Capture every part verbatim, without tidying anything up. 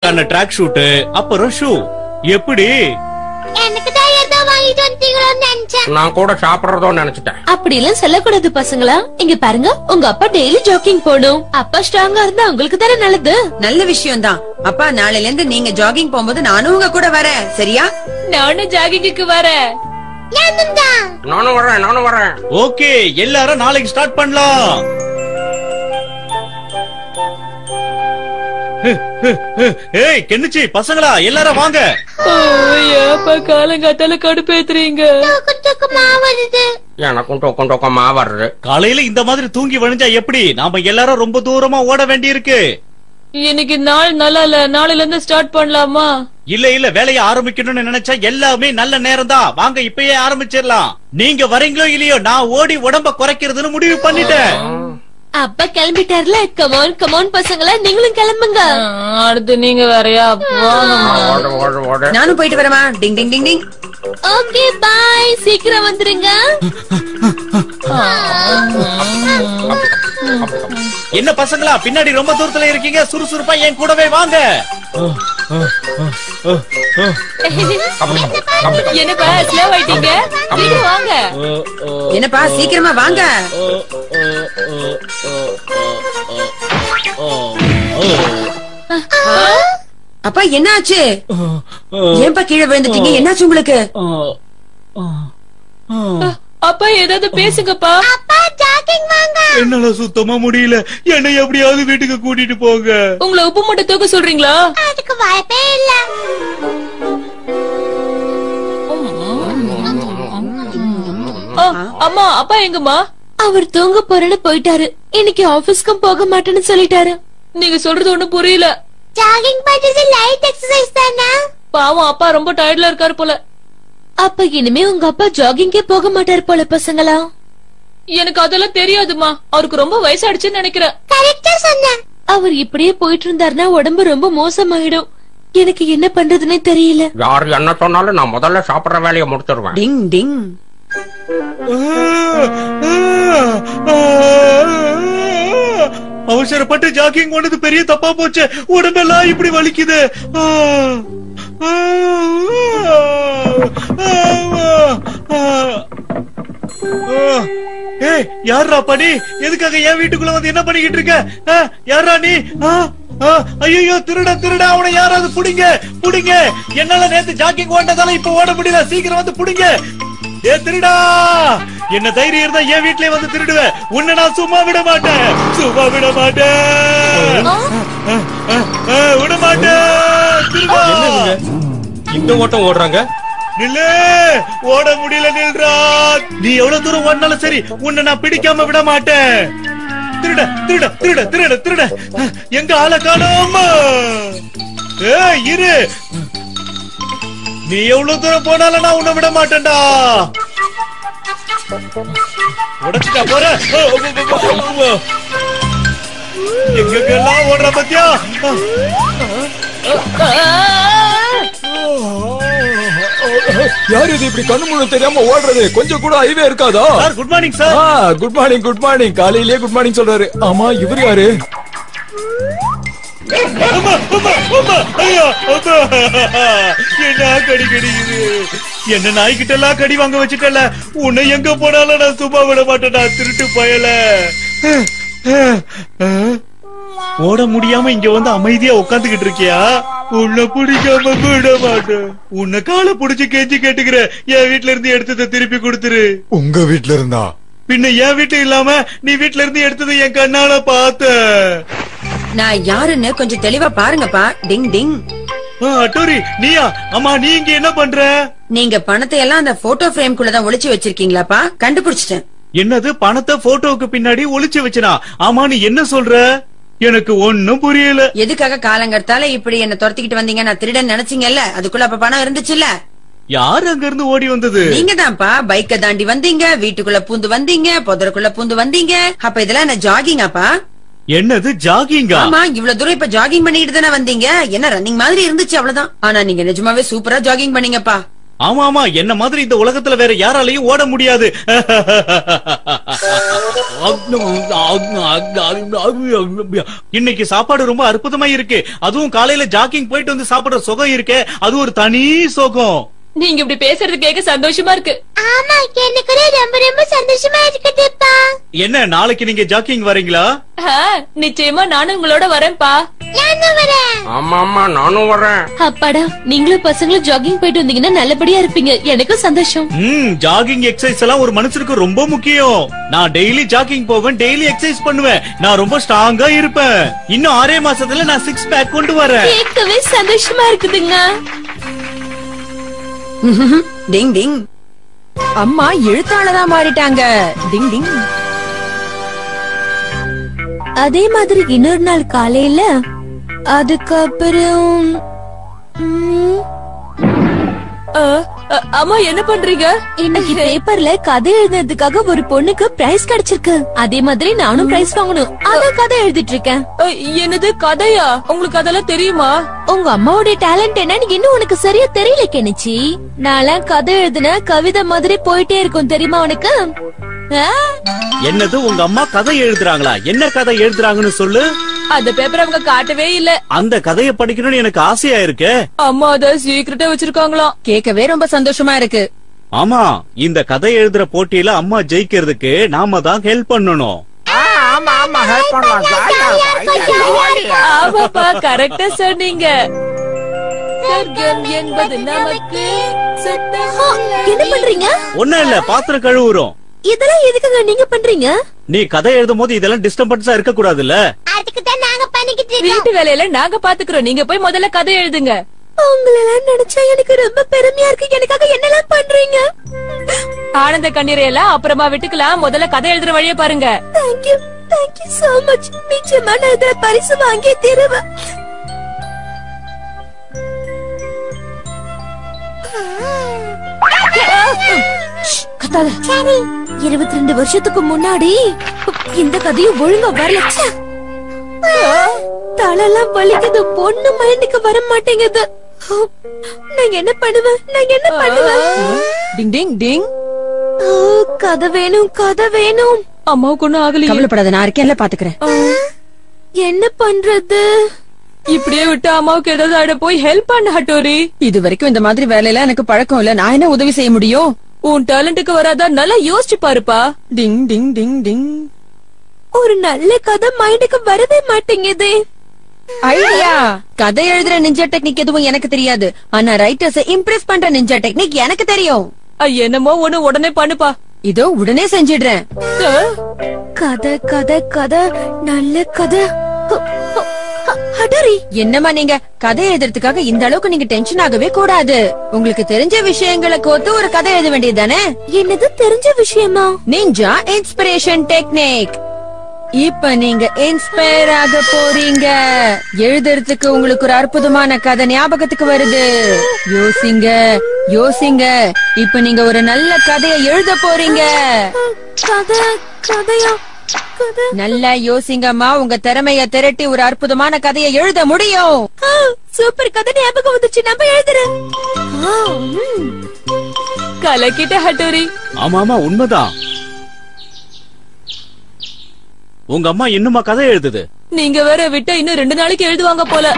கண்ண track shoot அப்புறம் shoe எப்படி எனக்கு தான் ஏதோ வாங்கிட்டு வந்தீங்களோன்னு நினைச்சேன். நான் கூட சாப்பிடுறதோ நினைச்சிட்டேன். அப்படி எல்லாம் சொல்லக்கூடாது பசங்களா. இங்க பாருங்க, உங்க அப்பா டெய்லி ஜாக்கிங் போகணும். அப்பா ஸ்ட்ராங்கா இருந்தா உங்களுக்கு தானே நல்லது. நல்ல விஷயம் தான். அப்பா நாளையில இருந்து நீங்க ஜாகிங் போகும்போது நானும் உங்க கூட வரேன், சரியா? நானும் ஜாகிங்க்கு வரேன். நானும் தான். நானும் வரேன் நானும் வரேன். ஓகே, எல்லாரும் நாளைக்கு ஸ்டார்ட் பண்ணலாம். ஏய் கென்னிச்சி, பசங்களா எல்லாரும் வாங்க. அப்பா காலங்காத்தால கடுப்பேத்துறீங்க. தூக்கு தூக்கமா வருது. எனக்கும் டொக்கம் டொக்கமா வருது. காலையில இந்த மாதிரி தூங்கி விழுந்தா எப்படி? நாம எல்லாரும் ரொம்ப தூரமா ஓட வேண்டி இருக்கு. இன்னைக்கு நாள் நல்லா இல்ல, நாளையில இருந்து ஸ்டார்ட் பண்ணலாமா? இல்ல இல்ல, வேலையை ஆரம்பிக்கணும்னு நினைச்சா எல்லாமே நல்ல நேரம் தான். வாங்க இப்பயே ஆரம்பிச்சிடலாம். நீங்க வரீங்களோ இல்லையோ, நான் ஓடி உடம்ப குறைக்கிறதுன்னு முடிவு பண்ணிட்டேன். அப்பா கிளம்பிட்டார்ல. கமான் கமான் பசங்களா, நீங்களும் கிளம்புங்க. அடுத்து நீங்க வேறயா? நானும் போயிட்டு வரமா. டிங் டிங் டிங் டிங். ஓகே பாய், சீக்கிரம் வந்துருங்க. என்ன பசங்களா பின்னாடி ரொம்ப தூரத்துல இருக்கீங்க? சுறுசுறுப்பா என் கூடவே வாங்க. என்னப்பா ஸ்லோ ஆயிட்டீங்க? சீக்கிரம் வாங்க. என்னப்பா சீக்கிரமா வாங்க. அப்பா என்னாச்சு? ஏன்பா கீழே விழுந்துட்டீங்க? என்னாச்சு உங்களுக்கு? அப்பா ஏதாவது பேசுங்கப்பா. அப்பா ஜாகிங் வாங்க. என்னால சுத்தமா முடியல. என்னை எப்படியாவது வீட்டுக்கு கூட்டிட்டு போங்க. உங்களை உப்பு மூட்டை தூக்க சொல்றீங்களா? அதுக்கு வாய்ப்பே இல்ல. அம்மா அப்பா எங்கம்மா? அவர் தூங்க போறேன்னு போயிட்டாரு. இன்னைக்கு ஆபீஸ்க்கும் போக மாட்டேன்னு சொல்லிட்டாரு. நீங்க சொல்றது ஒண்ணு புரியல. ஜாகிங் பண்றது லைட் எக்ஸர்சைஸ் தானே? பாவம் அப்பா ரொம்ப டயர்ட்ல இருக்காரு போல. அப்ப இனிமே உங்க அப்பா ஜாகிங்கே போக மாட்டாரு போல பசங்களா. எனக்கு அதெல்லாம் தெரியாதுமா. அவருக்கு ரொம்ப வயசாயிடுச்சுன்னு நினைக்கிறேன். கரெக்டா சொன்னேன். அவர் இப்படியே போயிட்டு இருந்தாருன்னா உடம்பு ரொம்ப மோசமாயிடும். எனக்கு என்ன பண்றதுன்னே தெரியல. யார் என்ன சொன்னாலும் நான் முதல்ல சாப்பிடுற வேலையை முடிச்சிருவேன். டிங் டிங். அவசரப்பட்டு ஜாக்கிங் போனது பெரிய தப்பா போச்சு. உடம்பெல்லாம் இப்படி வலிக்குது. ஏய் யாரா பண்ணி? எதுக்காக என் வீட்டுக்குள்ள வந்து என்ன பண்ணிக்கிட்டு இருக்க? யாரா நீ? ஐயோ திருட திருட, அவனை யாராவது புடிங்க புடிங்க. என்னால நேத்து ஜாக்கிங் ஓட்டதால இப்ப ஓட முடியல. சீக்கிரம் வந்து புடிங்க. ஏ திருடா, என்ன தைரியம் இருந்தா என் வீட்லயே வந்து திருடுவேன். உன்னை நான் சும்மா விட மாட்டேன். சும்மா விட மாட்டேன். விட மாட்டேன். திருடா, இந்த ஓட்டம் ஓடுறாங்க. நில்லு, ஓட முடியல நில்றா. நீ எவ்வளவு தூரம் ஓடினாலும் சரி, உன்னை நான் பிடிக்காம விட மாட்டேன். திருட திருட திருட திருட திருட, எங்க ஆளை காணோம். ஏய் இரு, நீ எவ்வளவு தூரம் போனாலும் நான் உன்னை விட மாட்டேன்டா. உடச்சுட்டா போற. எங்கெல்லாம் ஓடுற பத்தியா? யாரு இது இப்படி கண்ணு முழு தெரியாம ஓடுறது? கொஞ்சம் கூட ஐவே இருக்காதா? Sir good morning sir. Good morning good morning. காலையிலேயே குட் மார்னிங் சொல்றாரு. ஆமா இவர் யாரு? என்ன கடி கடிக்குது? என்ன நாய்கிட்ட எல்லாம் கடி வாங்க வச்சுட்டல. உன்னை எங்க போனாலும் நான் சும்மா விட மாட்டேன்டா, திருட்டு பயல. ஓட முடியாம இங்க வந்து அமைதியா உட்காந்துக்கிட்டு இருக்கியா? உன்னை பிடிக்காம விட மாட்டேன். உன்னை காலை புடிச்சு கெஞ்சி கேட்டுக்கிற. என் வீட்டுல இருந்து எடுத்ததை திருப்பி கொடுத்துரு. உங்க வீட்டுல இருந்தா? பின்ன என் வீட்டு இல்லாம நீ வீட்டுல இருந்து எடுத்ததை என் கண்ணால பாத்த. நான் யாருன்னு கொஞ்சம் தெளிவா பாருங்கப்பா. டிங் டிங். அட்டோரி நீயா? அம்மா நீ இங்க என்ன பண்ற? நீங்க பணத்தை எல்லாம் அந்த போட்டோ ஃப்ரேம்குள்ளதான் ஒளிச்சு வச்சிருக்கீங்களாப்பா? கண்டுபிடிச்சிட்டேன். என்னது பணத்தை போட்டோவுக்கு பின்னாடி ஒளிச்சு வச்சனா? ஆமா நீ என்ன சொல்ற? எனக்கு ஒன்னும் புரியல. எதுக்காக காலங்கர்த்தால இப்படி என்ன துரத்திக்கிட்டு வந்தீங்க? நான் திருடன் நினைச்சீங்கல்ல, அதுக்குள்ள அப்ப பணம் இருந்துச்சுல்ல. யாரு அங்க இருந்து ஓடி வந்தது? நீங்க தான்ப்பா. பைக்க தாண்டி வந்தீங்க, வீட்டுக்குள்ள பூந்து வந்தீங்க, புதருக்குள்ள பூந்து வந்தீங்க. அப்ப இதெல்லாம் என்ன ஜாகிங்காப்பா? என்னது ஜாகிங்கா? ஆமா, இவ்வளவு தூரம் இப்ப ஜாகிங் பண்ணிட்டு தானே வந்தீங்க. என்ன ரன்னிங் மாதிரி இருந்துச்சு அவ்வளவுதான். ஆனா நீங்க நிஜமாவே சூப்பரா ஜாகிங் பண்ணீங்கப்பா. ஆமா ஆமா, என்ன மாதிரி இந்த உலகத்துல வேற யாராலையும் ஓட முடியாது. இன்னைக்கு சாப்பாடு ரொம்ப அற்புதமா இருக்கு. அதுவும் காலையில ஜாக்கிங் போயிட்டு வந்து சாப்பிடுற சுகம் இருக்கே, அது ஒரு தனி சுகம். நீங்க இப்படி பேசுறது கேட்க சந்தோஷமா இருக்கு. ஆமா, எனக்கு கூட ரொம்ப ரொம்ப சந்தோஷமா இருக்குதுப்பா. என்ன, நாளைக்கு நீங்க ஜாக்கிங் வரீங்களா? நிச்சயமா நானும் உங்களோட வரேன்ப்பா. நானும் வரேன். ஆமா ஆமா நானும் வரேன். அப்பாடா, நீங்களும் பசங்களும் ஜாகிங் போயிட்டு வந்தீங்கன்னா நல்லபடியா இருப்பீங்க. எனக்கும் சந்தோஷம். ம் ஜாகிங் எக்ஸசைஸ் எல்லாம் ஒரு மனுஷனுக்கு ரொம்ப முக்கியம். நான் டெய்லி ஜாகிங் போவேன், டெய்லி எக்ஸசைஸ் பண்ணுவேன். நான் ரொம்ப ஸ்ட்ராங்கா இருப்பேன். இன்னும் ஆறே மாசத்துல நான் சிக்ஸ் பேக் கொண்டு வரேன். கேட்கவே சந்தோஷமா இருக்குதுங்க. டிங் டிங். அம்மா எழுத்தாளதான் மாறிட்டாங்க. டிங் டிங். அதே மாதிரி இன்னொரு நாள் காலையில அதுக்கப்புறம் அம்மா என்ன பண்றீங்க? இன்னைக்கு பேப்பர்ல கதை எழுதுறதுக்காக ஒரு பொண்ணுக்கு பிரைஸ் கிடைச்சிருக்கு. அதே மாதிரி நானும் பிரைஸ் வாங்கணும். அதான் கதை எழுதிட்டு இருக்கேன். என்னது கதையா? உங்களுக்கு அதெல்லாம் தெரியுமா? உங்க அம்மாவுடைய டேலண்ட் என்னன்னு இன்னும் உனக்கு சரியா தெரியல கெனிச்சி. நான் கதை எழுதுன கவிதை மாதிரி போயிட்டே இருக்கும் தெரியுமா உனக்கு? என்னது, உங்க அம்மா கதை எழுதுறாங்களா? என்ன கதை எழுதுறாங்கன்னு சொல்லு. அந்த பேப்பர் அவங்க காட்டவே இல்ல. அந்த கதையை படிக்கணும்னு எனக்கு ஆசையா இருக்கு. அம்மா அத சீக்கிரட்டா வச்சிருக்காங்களாம். கேட்கவே ரொம்ப சந்தோஷமா இருக்கு. ஆமா, இந்த கதை எழுதுற போட்டியில அம்மா ஜெயிக்கிறதுக்கு நாம தான் ஹெல்ப் பண்ணணும். ஆமா ஆமா ஹெல்ப் பண்ணலாம். ஆமாப்பா, கரெக்டா சொன்னீங்க. சொர்க்கம் என்பது நமக்கு. என்ன பண்றீங்க? ஒண்ணும் இல்ல, பாத்திரம் கழுவுறோம். இதெல்லாம் எதுக்குங்க நீங்க பண்றீங்க? நீ கதை எழுதும் போது இதெல்லாம் டிஸ்டர்பன்ஸா இருக்க கூடாதுல்ல. அதுக்கு தான் நாங்க பண்ணிக்கிட்டு இருக்கோம். வீட்டு வேலையில நாங்க பாத்துக்கிறோம். நீங்க போய் முதல்ல கதை எழுதுங்க. உங்களெல்லாம் நினைச்சா எனக்கு ரொம்ப பெருமையா இருக்கு. எனக்காக என்னெல்லாம் பண்றீங்க? ஆனந்த கண்ணீரை எல்லாம் அப்புறமா விட்டுக்கலாம். முதல்ல கதை எழுதுற வழிய பாருங்க. Thank you. Thank you so much. நிச்சயமா நான் இதுல பரிசு வாங்கி தருவேன். இருபத்தி ரெண்டு வருஷத்துக்கு முன்னாடி இந்த கதையும் ஒழுங்கா வரல. தலையெல்லாம் வலிக்குது. பொண்ணு மைண்டுக்கு வர மாட்டேங்குது. நான் என்ன பண்ணுவேன்? நான் என்ன பண்ணுவேன்? டிங் டிங் டிங். கதை வேணும், கதை வேணும். அம்மாவுக்கு ஒண்ணும் ஆகல. கவலைப்படாத, நான் இருக்கேன்ல பாத்துக்கிறேன். என்ன பண்றது? இப்படியே விட்டு அம்மாவுக்கு ஏதாவது ஆட போய் ஹெல்ப் பண்ண ஹட்டோரி. இது வரைக்கும் இந்த மாதிரி வேலையெல்லாம் எனக்கு பழக்கம் இல்ல. நான் என்ன உதவி செய்ய முடியும்? உன் டேலண்ட்டுக்கு வராதா? நல்லா யோசிச்சு பாருப்பா. டிங் டிங் டிங் டிங். ஒரு நல்ல கதை மைண்டுக்கு வரவே மாட்டேங்குது. ஐடியா. கதை எழுதுற நிஞ்சா டெக்னிக் எதுவும் எனக்கு தெரியாது. ஆனா ரைட்டர்ஸ் இம்ப்ரெஸ் பண்ற நிஞ்சா டெக்னிக் எனக்கு தெரியும். என்னமோ ஒண்ணு உடனே பண்ணுப்பா. இதோ உடனே செஞ்சிடுறேன். கதை கதை கதை நல்ல கதை. என்னமா நீங்க கதை எழுதுறதுக்காக இந்த அளவுக்கு நீங்க டென்ஷன் ஆகவே கூடாது. உங்களுக்கு தெரிஞ்ச விஷயங்களை கோத்து ஒரு கதை எழுத வேண்டியதுதானே? என்னது தெரிஞ்ச விஷயமா? Ninja inspiration technique. இப்ப நீங்க இன்ஸ்பயர் ஆக போறீங்க. எழுதுறதுக்கு உங்களுக்கு ஒரு அற்புதமான கதை ஞாபகத்துக்கு வருது. யோசிங்க யோசிங்க. இப்ப நீங்க ஒரு நல்ல கதையை எழுத போறீங்க. கதை கதையா? நல்லா யோசிங்கம்மா. உங்க திறமைய திரட்டி ஒரு அற்புதமான கதையை எழுத முடியும். சூப்பர் கதை ஞாபகம் வந்துச்சு. நம்ம எழுதுறேன். கலக்கிட்ட ஹட்டோரி. ஆமா ஆமா உண்மைதான். உங்க அம்மா இன்னுமா கதை எழுதுது? நீங்க வேற விட்டா இன்னும் ரெண்டு நாளைக்கு எழுதுவாங்க போல.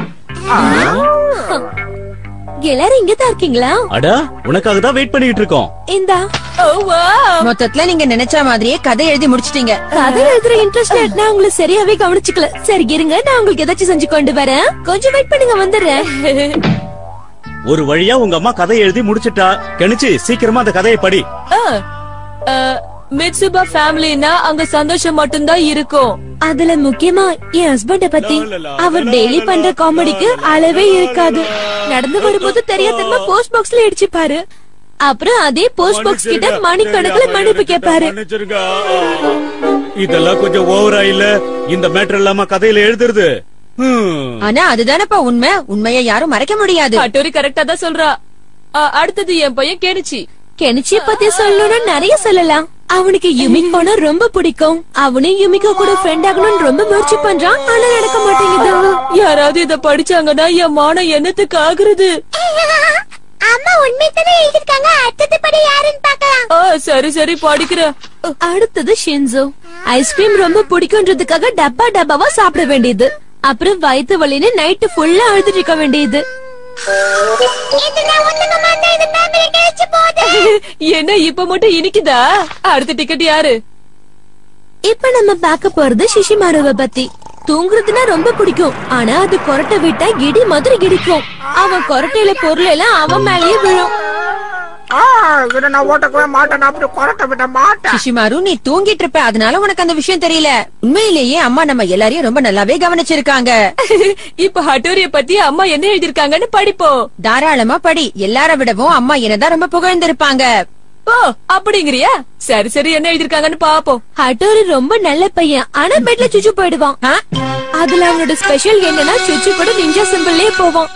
எல்லாரும் இங்கதான் இருக்கீங்களா? அட, உனக்காக தான் வெயிட் பண்ணிட்டு இருக்கோம். இந்தா. மொத்தத்துல நீங்க நினைச்ச மாதிரியே கதை எழுதி முடிச்சிட்டீங்க. கதை எழுதுற இன்ட்ரெஸ்ட் நான் உங்களை சரியாவே கவனிச்சுக்கல. சரி இருங்க, நான் உங்களுக்கு ஏதாச்சும் செஞ்சு கொண்டு வரேன். கொஞ்சம் வெயிட் பண்ணுங்க, வந்துடுறேன். ஒரு வழியா உங்க அம்மா கதை எழுதி முடிச்சிட்டா. கணிச்சு சீக்கிரமா அந்த கதையை படி. மிட்சுபா ஃபேமிலினா அங்க சந்தோஷம் மட்டும்தான் இருக்கும். அதுல முக்கியமா என் ஹஸ்பண்ட பத்தி. அவர் டெய்லி பண்ற காமெடிக்கு அளவே இருக்காது. நடந்து வரும்போது தெரியாதமா போஸ்ட் பாக்ஸ்ல இடிச்சுப்பாரு. அப்புறம் அதே போஸ்ட் பாக்ஸ் கிட்ட மணிக்கணக்குல மன்னிப்பு கேட்பாரு. இதெல்லாம் கொஞ்சம் ஓவரா இல்ல? இந்த மேட்டர் இல்லாம கதையில எழுதுறது. ஆனா அதுதானப்பா உண்மை. உண்மையை யாரும் மறைக்க முடியாது. அட்டோரி கரெக்டா தான் சொல்றா. அடுத்தது என் பையன் கெனிச்சி. கெனிச்சிய பத்தி சொல்லணும்னா நிறைய சொல்லலாம். அவனுக்கு யுமிக் போனா ரொம்ப பிடிக்கும். அவனே யுமிகா கூட ஃப்ரெண்ட் ஆகணும்னு ரொம்ப முயற்சி பண்றான். ஆனா நடக்க மாட்டேங்குது. யாராவது இத படிச்சாங்கன்னா என் மானம் என்னத்துக்கு ஆகுறது? அம்மா உண்மைதானே எழுதிருக்காங்க. அடுத்தது படி யாருன்னு பார்க்கலாம். ஆ, சரி சரி படிக்கிறேன். அடுத்தது ஷின்சோ. ஐஸ்கிரீம் ரொம்ப பிடிக்கும்ன்றதுக்காக டப்பா டப்பாவா சாப்பிட வேண்டியது. அப்புறம் வயிற்று வலின்னு நைட்டு ஃபுல்லா அழுதுட்டு இருக்க வேண்டியது. இதெல்லாம் ஒண்ணுங்க மாட்டேன். இது மேலே கிழிச்சு போகுது. என்ன இப்ப மட்டும் இனிக்குதா? அடுத்த டிக்கெட் யாரு? இப்ப நம்ம பார்க்க போறது சிஷிமாருவை பத்தி. தூங்குறதுன்னா ரொம்ப பிடிக்கும். ஆனா அது கொரட்டை விட்டா இடி மாதிரி இடிக்கும். அவன் கொரட்டையில பொருள் எல்லாம் அவன் மேலேயே விழும். நான் ஓட்டக்கவே மாட்டேன். அப்படி கொரட்டை விட மாட்டேன். சிஷிமாரு, நீ தூங்கிட்டு இருப்ப, அதனால உனக்கு அந்த விஷயம் தெரியல. உண்மையிலேயே அம்மா நம்ம எல்லாரையும் ரொம்ப நல்லாவே கவனிச்சிருக்காங்க. இப்ப ஹட்டோரிய பத்தி அம்மா என்ன எழுதிருக்காங்கன்னு படிப்போம். தாராளமா படி. எல்லார விடவும் அம்மா என்னதான் ரொம்ப புகழ்ந்திருப்பாங்க. ஓ, அப்படிங்கிறியா? சரி சரி, என்ன எழுதிருக்காங்கன்னு பாப்போம். ஹட்டோரி ரொம்ப நல்ல பையன். ஆனா பெட்ல சுச்சு போயிடுவான். அதுல அவனோட ஸ்பெஷல் என்னன்னா சுச்சு கூட நிஞ்சா சிம்பிள்லயே போவான்.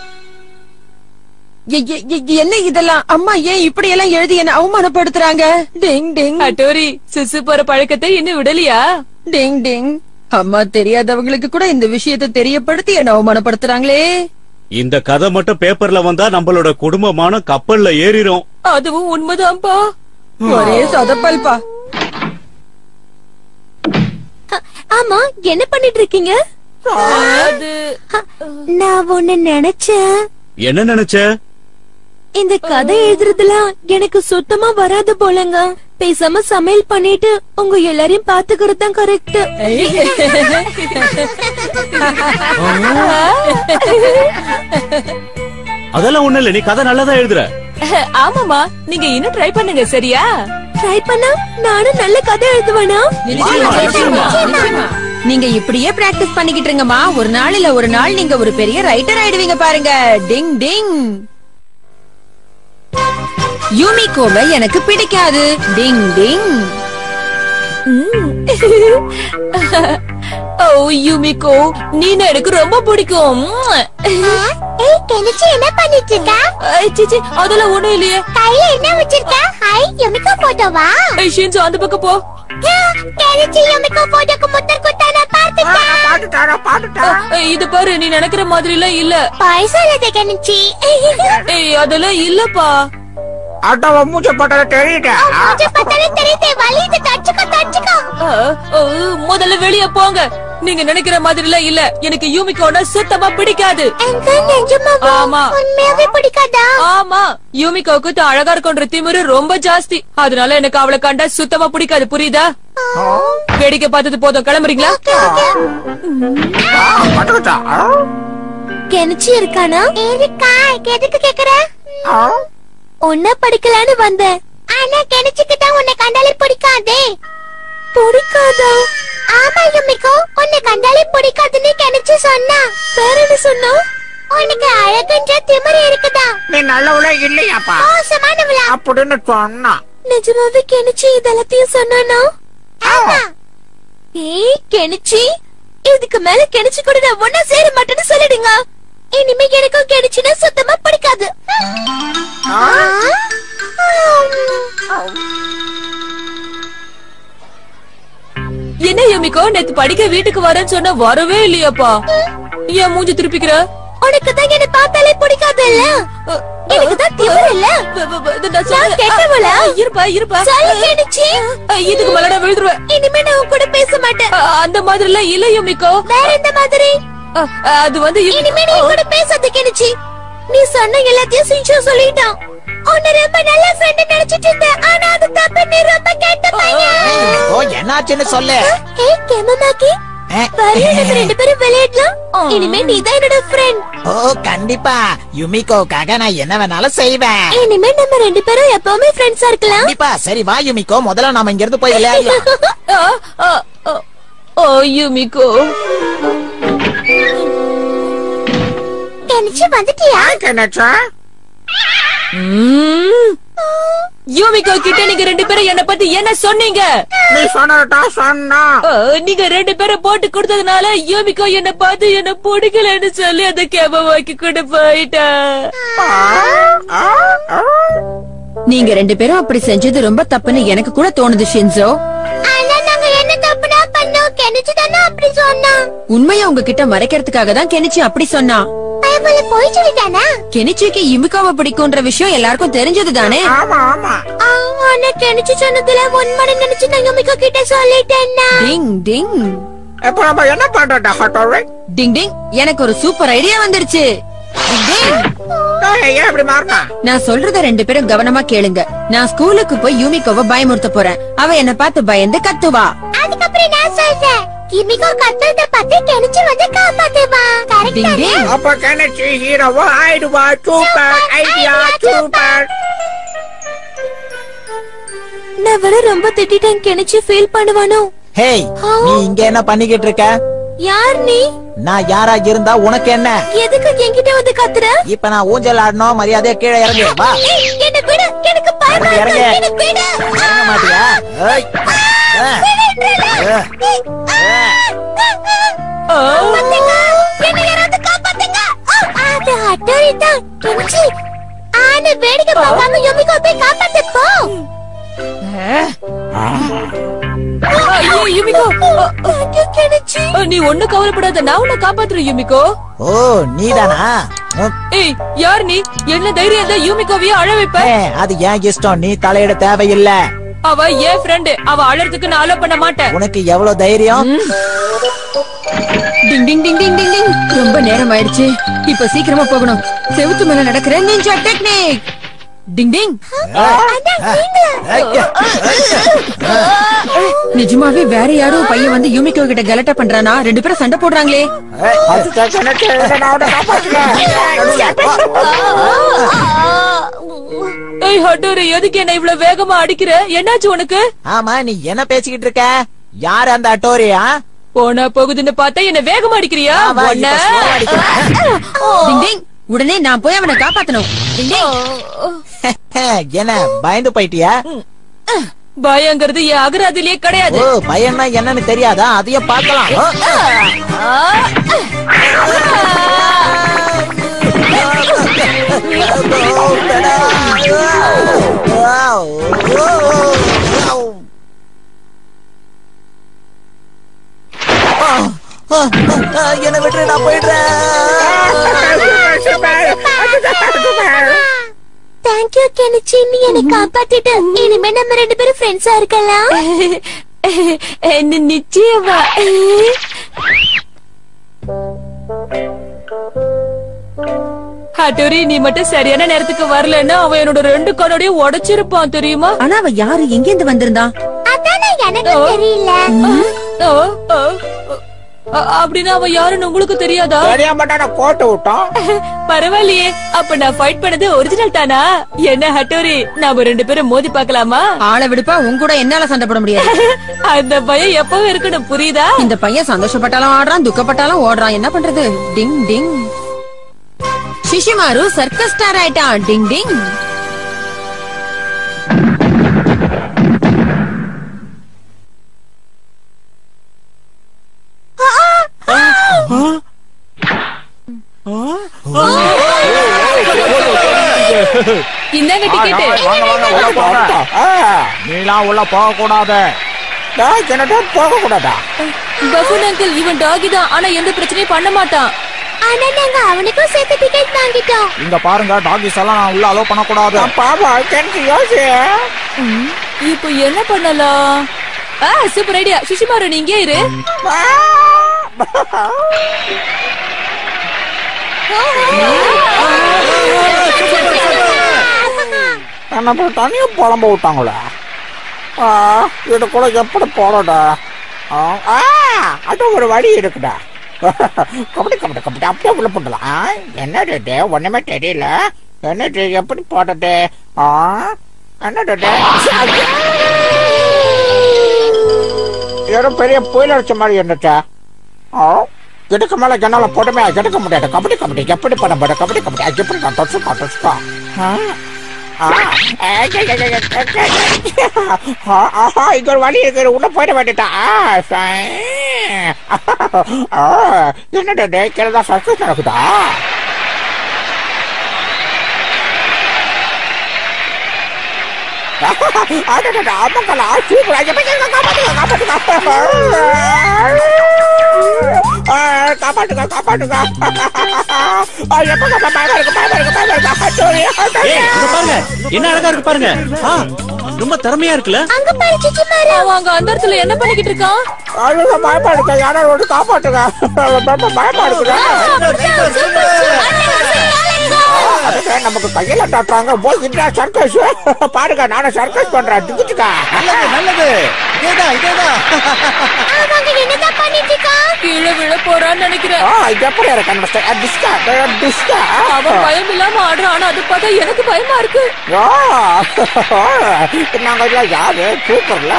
என்ன இதெல்லாம்? அம்மா ஏன் இப்படி எல்லாம் எழுதி என்ன அவமானப்படுத்துறாங்க? டிங் டிங். ஹட்டோரி சுசு போற பழக்கத்தை இன்னும் விடலையா? டிங் டிங். அம்மா தெரியாதவங்களுக்கு கூட இந்த விஷயத்தை தெரியப்படுத்தி என்ன அவமானப்படுத்துறாங்களே. இந்த கதை மட்டும் பேப்பர்ல வந்தா நம்மளோட குடும்பமான கப்பல்ல ஏறிரும். அதுவும் உண்மைதான்ப்பா. ஒரே சொதப்பல்பா. ஆமா, என்ன பண்ணிட்டு இருக்கீங்க? அது நான் ஒண்ணு நினைச்சேன். என்ன நினைச்ச? இந்த கதை எழுதுறதுலாம் எனக்கு சுத்தமா வராது போலங்க. பேசாம சமையல் பண்ணிட்டு உங்க எல்லாரையும் பாத்துக்கிறது தான் கரெக்ட். அதெல்லாம் ஒண்ணு இல்ல, நீ கதை நல்லாதான் எழுதுற. ஆமாமா, நீங்க இன்னும் ட்ரை பண்ணுங்க. சரியா? ட்ரை பண்ணா நானும் நல்ல கதை எழுதுவேனா? நீங்க இப்படியே பிராக்டிஸ் பண்ணிக்கிட்டு இருங்கம்மா. ஒரு நாள் இல்ல ஒரு நாள் நீங்க ஒரு பெரிய ரைட்டர் ஆயிடுவீங்க பாருங்க. டிங் டிங். யூமிகோவை எனக்கு பிடிக்காது. டிங் டிங். ஓ யூமிகோ, நீ எனக்கு ரொம்ப பிடிக்கும். ஏய் கெனிச்சி, என்ன பண்ணிட்டு இருக்க? சிச்சி, அதெல்லாம் ஒண்ணும் இல்லையே. கையில என்ன வச்சிருக்க? Hi Yumiko போட்டோவா? ஷின்சோ, அந்த பக்கம் போ. கெனிச்சி யுமிகோ போட்டோக்கு முத்தர் குத்தான பார்த்துட்டேன். பாத்துட்டாரா பாத்துட்டா. இது பாரு, நீ நினைக்கிற மாதிரி எல்லாம் இல்ல. பாய்சாலதே கெனிச்சி. ஏய், அதெல்லாம் இல்லப்பா. அட்டவ மூச்ச பட்டத தெரியுது. மூஞ்ச பத்தல தெரியுதே. வலிது, தச்சுக்க தச்சுக்க. முதல்ல வெளிய போங்க. நீங்க நினைக்கிற மாதிரி எல்லாம் இல்ல. எனக்கு யூமிகோனா சுத்தமா பிடிக்காது. எனக்கு நிஜமாவா? ஆமா. உண்மையாவே பிடிக்காதா? ஆமா, யூமிகோவுக்கு தான் அழகா இருக்குன்ற திமிரு ரொம்ப ஜாஸ்தி. அதனால எனக்கு அவளை கண்டா சுத்தமா பிடிக்காது. புரியுதா? வேடிக்கை பார்த்தது போதும். கிளம்புறீங்களா? பாத்துட்டா. கெனிச்சி இருக்கானா? இருக்கா. எதுக்கு கேக்குற? ஒன்ன படிக்கலான்னு வந்தேன். ஆனா கெனிச்சிக்கு தான் உன்னை கண்டாலே பிடிக்காதே. பிடிக்காதா? ஆமா யுமிகோ, உன்னை கண்டாலே பிடிக்காதுன்னு கெனிச்சி சொன்னா. வேற என்ன சொன்னா? உனக்கு அழகுன்ற திமிரு இருக்குதா? நீ நல்லவளே இல்லையாப்பா மோசமானவளா? அப்படின்னு சொன்னா. நிஜமாவே கெனிச்சி இதெல்லாத்தையும் சொன்னானா? ஆமா. ஏய் கெனிச்சி, இதுக்கு மேல கெனிச்சி கூட நான் ஒன்னா சேர மாட்டேன்னு சொல்லிடுங்க. இனிமே எனக்கும் கெனிச்சினா சுத்தமா பிடிக்காது. என்ன யுமிகோ, நேத்து படிக்க வீட்டுக்கு வரேன்னு சொன்ன வரவே இல்லையாப்பா? ஏன் மூஞ்சி திருப்பிக்கிற? உனக்கு தான் என்ன பார்த்தாலே பிடிக்காது இல்ல? எனக்கு தான் திமிரு இல்ல. நான் கெட்டவளா? இருப்பா இருப்பா. சொல்லு கெனிச்சி. இதுக்கு மேல நான் விழுந்துருவேன். இனிமே நான் உன் கூட பேச மாட்டேன். அந்த மாதிரி எல்லாம் இல்ல யுமிகோ. வேற எந்த மாதிரி? அது வந்து இனிமே நீ கூட பேசாத கெனிச்சி. நீ சொன்ன எல்லாத்தையும் சிஞ்சு சொல்லிட்டான். உன்னை ரொம்ப நல்ல ஃப்ரெண்ட் நினைச்சிட்டு இருந்தேன். ஆனா அது தப்பு. நீ ரொம்ப கெட்ட பையன். ஓ, என்னாச்சுன்னு சொல்லு. ஏய் கெமமாக்கி, வரைய நம்ம ரெண்டு பேரும் விளையாடலாம். இனிமே நீ தான் என்னோட ஃப்ரெண்ட். ஓ கண்டிப்பா. யுமிகோக்காக நான் என்ன வேணாலும் செய்வேன். இனிமே நம்ம ரெண்டு பேரும் எப்பவுமே ஃப்ரெண்ட்ஸா இருக்கலாம். கண்டிப்பா. சரி வா யுமிகோ, முதல்ல நாம இங்க இருந்து போய் விளையாடலாம். ஓ யுமிகோ, கெனிச்சி வந்துட்டியா? கெனிச்சா, யூமிகோ கிட்ட நீங்க ரெண்டு பேரும் என்ன பத்தி என்ன சொன்னீங்க? நீ சொன்னதா சொன்னா. நீங்க ரெண்டு பேரும் போட்டு கொடுத்ததுனால யூமிகோ என்ன பார்த்து என்ன பிடிக்கலன்னு சொல்லி அந்த கேபவாக்கி கூட போயிட்டா. நீங்க ரெண்டு பேரும் அப்படி செஞ்சது ரொம்ப தப்புன்னு எனக்கு கூட தோணுது ஷின்சோ. ஆனா நாங்க என்ன தப்புனா பண்ணோம்? கெனிச்சி தானே அப்படி சொன்னா. உண்மையை உங்ககிட்ட மறைக்கிறதுக்காக தான் கெனிச்சி அப்படி சொன்னா. நம்மள போய் சொல்லிட்டானா? கெனிச்சிக்கு யுமிகாவை பிடிக்கும்ன்ற விஷயம் எல்லாருக்கும் தெரிஞ்சது தானே? ஆமா ஆமா ஆனா கெனிச்சு சொன்னதுல உண்மைன்னு நினைச்சு நான் யுமிகா கிட்ட சொல்லிட்டேன்னா. டிங் டிங் இப்ப நம்ம என்ன பண்றோம்டா ஹட்டோரி? டிங் டிங் எனக்கு ஒரு சூப்பர் ஐடியா வந்துருச்சு. டிங் டிங் ஏன் இப்படி மாறினா? நான் சொல்றத ரெண்டு பேரும் கவனமா கேளுங்க. நான் ஸ்கூலுக்கு போய் யூமிகாவை பயமுறுத்த போறேன். அவ என்ன பார்த்து பயந்து கத்துவா. அதுக்கப்புறம் நான் சொல்றேன் யுமிகா கத்துறத பார்த்து கெனிச்சு வந்து காப்பாத்துவா. டிங் கரெக்டா? டிங் அப்ப கெனிச்சி ஹீரோவா ஆயிடுவா. Super idea super. நான் வர ரொம்ப திட்டிட்டேன். கெனிச்சு ஃபீல் பண்ணுவானோ? ஹேய், நீ இங்க என்ன பண்ணிக்கிட்டு இருக்க? யார் நீ? நான் யாரா இருந்தா உனக்கு என்ன? எதுக்கு என்கிட்ட வந்து கத்துற? இப்ப நான் ஊஞ்சல் ஆடணும், மரியாதையா கீழே இறங்கு. வா. ஏய், என்ன விடு, எனக்கு பயமா இறங்கு, இருக்கு. இறங்கு. என்ன விடு. இறங்க மாட்டியா? ஏய். ஆ. ஆ. ஓ பாத்தீங்க? என்ன யாராவது காப்பாத்துங்க. ஆ, அது ஹட்டோரி தான். கெனிச்சி, ஆனா வேடிக்கை பார்க்காம யுமிகா போய் காப்பாத்து போ. ஐயோ யுமிகோ, Thank you, கெனிச்சி. நீ ஒண்ணு கவலைப்படாத, நான் உன்னை காப்பாத்துறேன் யுமிகோ. ஓ, நீதானா? உம், ஏய் யார் நீ? என்ன தைரியம் தான் யூமிகோவையே அழ வைப்ப? ஏ, அது ஏன் இஷ்டம், நீ தலையிட தேவையில்லை. அவ ஏன் ஃப்ரெண்டு, அவ அழறதுக்கு நான் அலோ பண்ண மாட்டேன். உனக்கு எவ்வளவு தைரியம்? டிங் டிங் டிங் டிங் டிங் டிங். ரொம்ப நேரம் ஆயிடுச்சு, இப்ப சீக்கிரமா போகணும். செவுத்து மேல நடக்கிற நிஞ்சா டெக்னிக். டிங் டிங். நிஜமாவே வேற யாரும் பையன் வந்து யூமிகோ கிட்ட கலட்டா பண்றானா? ரெண்டு பேரும் சண்டை போடுறாங்களே. அதுதான் கெனிச்சி, நான் அவனை காப்பாத்துறேன். ஏய் ஹட்டோரி, எதுக்கு என்ன இவ்வளவு வேகமா அடிக்கிற? என்னாச்சு உனக்கு? ஆமா, நீ என்ன பேசிக்கிட்டு இருக்க? யாரு அந்த அட்டோரியா? போனா போகுதுன்னு பார்த்தா என்ன வேகமா அடிக்கிறியா? வா, இப்ப உன்னை- slow ஆ அடிக்கிறேன். டிங் டிங். உடனே நான் போய் அவனை காப்பாத்தணும். டிங் டிங். என்ன பயந்து போயிட்டியா? பயங்கிறது என் அகராதிலேயே கிடையாது. ஓ, பயம்னா என்னன்னு தெரியாதா? அதையும் பார்க்கலாம். ஓ. என்ன விட்டு நான் போயிடுறேன். Thank you, Kenichi. நீ என்னை காப்பாத்திட்ட. இனிமே நம்ம ரெண்டு பேரும் ஃப்ரெண்ட்ஸா இருக்கலாம். என்ன நிச்சயமா. ஹட்டோரி, நீ மட்டும் சரியான நேரத்துக்கு வரலன்னா அவன் என்னோட ரெண்டு கண்ணோடய உடைச்சிருப்பான் தெரியுமா? ஆனா அவ யாரு, எங்க இருந்து வந்திருந்தான்? அதானே எனக்கு தெரியல. ஓ, ஓ, ஓ. அ- அப்படின்னா அவ யாருன்னு உங்களுக்கு தெரியாதா? தெரியாம நான் கோட்டை விட்டோம். பரவாயில்லையே, அப்ப நான் ஃபைட் பண்ணது ஒரிஜினல் தானா? என்ன ஹட்டோரி, நாம ரெண்டு பேரும் மோதி பார்க்கலாமா? ஆளை விடுப்பா, உன் கூட என்னால சண்டை போட முடியாது. அந்த பயம் எப்பவும் இருக்கணும், புரியுதா? இந்த பையன் சந்தோஷப்பட்டாலும் ஆடுறான், துக்கப்பட்டாலும் ஓடுறான். என்ன பண்றது? Ding ding. Shishimaru circus star ஆயிட்டான். டிங் டிங். இந்தாங்க டிக்கெட். நீலாம் உள்ள போக கூடாது. போக கூடாதா? பஃபூன் அங்கிள், இவன் டாகி தான், ஆனா எந்த பிரச்சனையும் பண்ண மாட்டான். ஆனா நாங்க அவனுக்கும் சேர்த்து டிக்கெட் வாங்கிட்டோம். இங்க பாருங்க, டாகிஸ் எல்லாம் நான் உள்ள அலோ பண்ண கூடாது. பாபா கெனிச்சி யோசி. இப்போ என்ன பண்ணலாம்? ஆ, சூப்பர் ஐடியா. சுஷிமாரு, நீ இங்கே இரு. என்ன தனியா புலம்ப விட்டாங்களே. இது கூட எப்படி போறடா? அது ஒரு வழி இருக்குடா. கபடி கபடி கபடி அப்படியே உள்ள போடலாம். என்ன டே, ஒண்ணுமே தெரியல. என்ன டே, எப்படி போடுறது? என்ன டே, ஏதோ பெரிய புயல் அடிச்ச மாதிரி இருந்துச்சா? கிடக்க மேல ஜனால போட்டுமே கிடக்க முடியாது. கபடி கபடி எப்படி பண்ண போட? கபடி கபடி எப்படி நான் தொச்சுக்கா தொச்சுக்கா. இங்க ஒரு வழி இருக்கு, உள்ள போயிட வேண்டிட்டா. என்னடா கேள்தான் சர்க்கஸ் நடக்குதா? ஆமாங்களா, சூப்பரா. காப்பாட்டுங்க காப்பாட்டுங்க. எப்ப பயமா இருக்கு பயமா இருக்கு பயமா இருக்கு. ஏய் இங்க பாருங்க என்ன அழகா இருக்கு பாருங்க. ஆ, ரொம்ப திறமையா இருக்குல்ல. அங்க பாரு சிச்சி மாரு. அவன் அங்க அந்த இடத்துல என்ன பண்ணிக்கிட்டு இருக்கான்? ஐயோ பயமா இருக்கு. யாராவது வந்து காப்பாட்டுங்க. பயமா இருக்குங்க. அதுக்கு நமக்கு கையில டாட்டாங்க போய் இந்த சர்க்கஸ் பாருங்க. நானும் சர்க்கஸ் பண்றேன். டிக்கெட்டுக்கா நல்லது நல்லது. இதேதான் இதேதான். அவங்க என்னதான் பண்ணிட்டு இருக்கா? கீழே விழ போறான்னு நினைக்கிறேன். இது எப்படி இருக்கு? டிஸ்கா டிஸ்கா அவன் பயம் இல்லாம ஆடுறான். ஆனா அது பார்த்தா எனக்கு பயமா இருக்கு. நாங்க எல்லாம் யாரு சூப்பர்ல.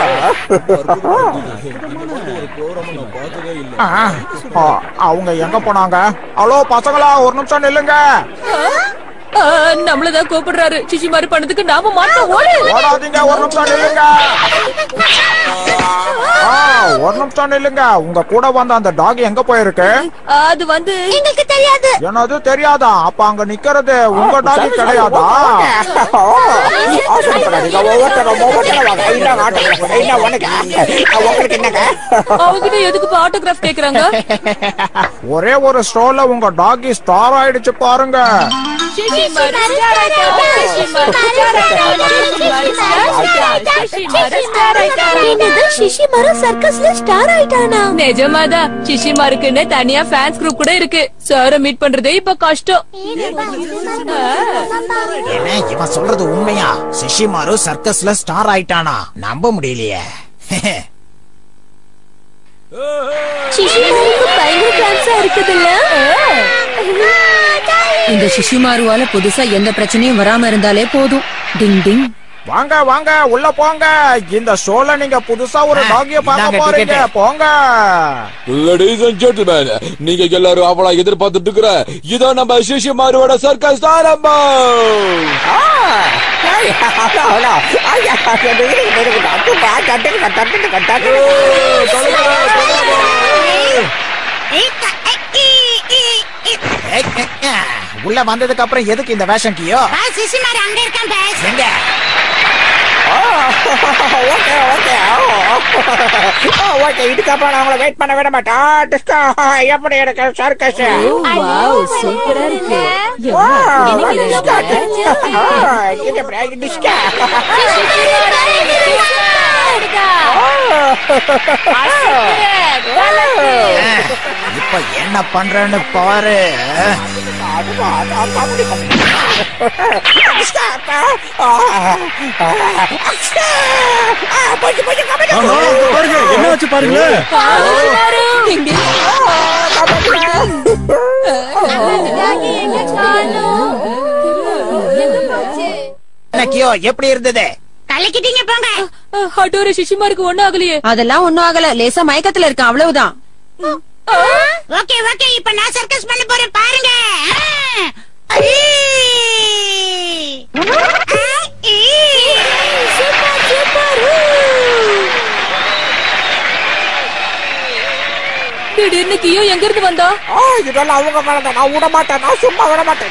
அவங்க எங்க போனாங்க? ஹலோ பசங்களா ஒரு நிமிஷம் நில்லுங்க. நம்மளதான் கூப்பிடுறாரு. சிச்சி மாதிரி பண்ணதுக்கு நாம மாட்டோம். ஓடாதீங்க ஒரு நிமிஷம் நில்லுங்க. ஒரு நிமிஷம் நில்லுங்க. உங்க கூட வந்த அந்த டாக் எங்க போயிருக்கு? அது வந்து எங்களுக்கு தெரியாது. என்னது தெரியாதா? அப்ப அங்க நிக்கிறது உங்க டாக் கிடையாதா? அவங்க எதுக்கு ஆட்டோகிராஃப் கேக்குறாங்க? ஒரே ஒரு ஸ்டோர்ல உங்க டாகி ஸ்டார் ஆயிடுச்சு பாருங்க. நிஜமாதா சிஷிமாருக்குன்னு தனியா ஃபேன்ஸ் குரூப் கூட இருக்கு. சார மீட் பண்றதே இப்ப கஷ்டம். என்ன இவன் சொல்றது உண்மையா? சிஷிமாரு சர்க்கஸ்ல ஸ்டார் ஆயிட்டானா? நம்ப முடியலையே. சிஷிமாருக்கு பயங்கர பிளான்ஸா இருக்குதுல்ல. இந்த சிஷிமாருவால புதுசா எந்த பிரச்சனையும் வராம இருந்தாலே போதும். டிங் டிங். வாங்க வாங்க உள்ள போங்க. இந்த ஷோல நீங்க புதுசா ஒரு டாகிய பார்க்க போறீங்க. போங்க. Ladies and gentlemen, நீங்க எல்லாரும் அவளா எதிர்பார்த்துட்டு இருக்கிற இதோ நம்ம சிஷிமாருவோட சர்க்கஸ் ஆரம்பம். உள்ள வந்ததுக்கு அப்புறம் எதுக்கு இந்த வேஷம் கியோ? சிசிமாரு அங்க இருக்கான் பேஸ். எங்க? ஓகே ஓகே ஓகே இதுக்கப்புறம் நான் உங்களை வெயிட் பண்ண விட மாட்டேன். டிஸ்கா எப்படி இருக்கு சர்க்கஸ்? வாவ் சூப்பரா இருக்கு. டிஸ்கா இப்ப என்ன பண்றேன்னு பாரு. பாருங்க என்ன ஆச்சு பாருங்களேன். கியோ எப்படி இருந்தது? கலக்கிட்டீங்க போங்க. ஹட்டோரி சிஷிமாருக்கு ஒண்ணும் ஆகலையே. அதெல்லாம் ஒண்ணும் ஆகல. லேசா மயக்கத்துல இருக்கான் அவ்வளவுதான். ஓகே ஓகே இப்ப நான் சர்க்கஸ் பண்ண போறேன் பாருங்க. Super super. திடீர்னு கியோ எங்க இருந்து வந்தா? இதெல்லாம் அவங்க மேலதான். நான் விட மாட்டேன். நான் சும்மா விட மாட்டேன்.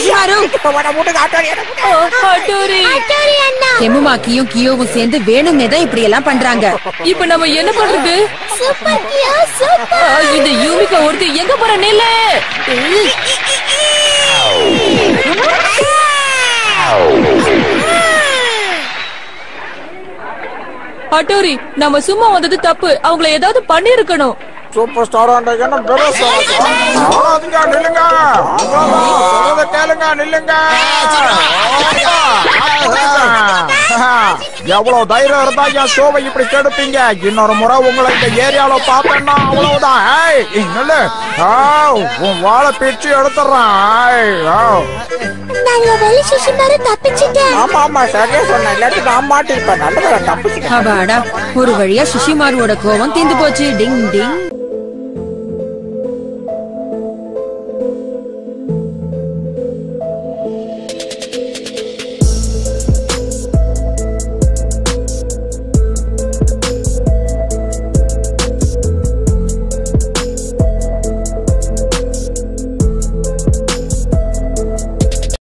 ஹட்டோரி எம்முமா கியும் கியோவும் சேர்ந்து வேணும்னே தான் இப்படி எல்லாம் பண்றாங்க. இப்ப நம்ம என்ன பண்றது? Super Kiyo super. இந்த யூமிகா ஒருத்தி எங்க போற நில்லு. ஹட்டோரி நம்ம சும்மா வந்தது தப்பு. அவங்கள ஏதாவது பண்ணி இருக்கணும். சூப்பர் ஸ்டார் என்ன நில்லுங்க. கேளுங்க நில்லுங்க. எவ்வளவு தைரியம் இருந்தா என் ஷோவை இப்படி கெடுப்பீங்க? இன்னொரு முறை உங்களை இந்த ஏரியால பார்த்தேன்னா அவ்வளவுதான். உன் வாழை பிச்சு எடுத்துறேன். நாங்க வெளி சிசிமாரு தப்பிச்சிட்டேன். ஆமா ஆமா சரியா சொன்ன. இல்லாட்டி நான் மாட்டிருப்பேன். நல்ல தப்பிச்சிட்டேன். அப்பாடா ஒரு வழியா சிஷிமாருவோட கோவம் தீந்து போச்சு. டிங் டிங்.